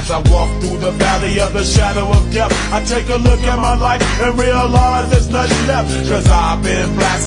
As I walk through the valley of the shadow of death, I take a look at my life and realize there's nothing left, 'cause I've been blasted.